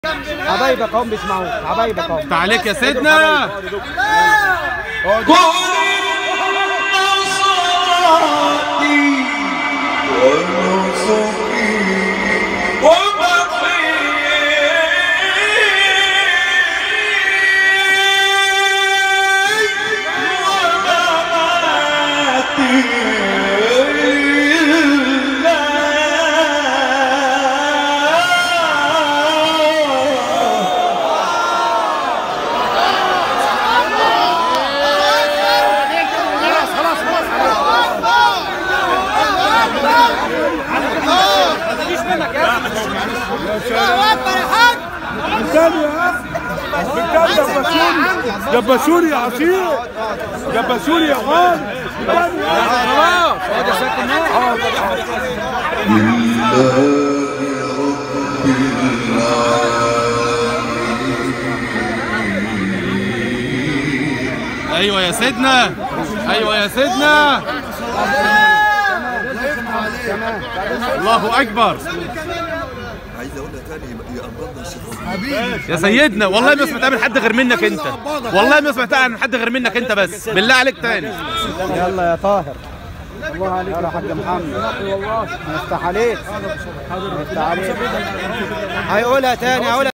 حبايبك هم بيسمعوك، حبايبك هم. انت عليك يا سيدنا. جبشوري يا عصير، جبشوري يا غالي. خلاص اقعد يا سيادة الناس. ايوه يا سيدنا، ايوه يا سيدنا. الله اكبر. عايز اقولها تاني يقبضنا الشيخ يا سيدنا والله ما سمعتها من حد غير منك انت، والله ما سمعتها من حد غير منك انت، بس بالله عليك تاني. يلا يا طاهر. الله عليك يا حاج محمد، والله يفتح عليك، يفتح عليك. هيقولها تاني، هقولها.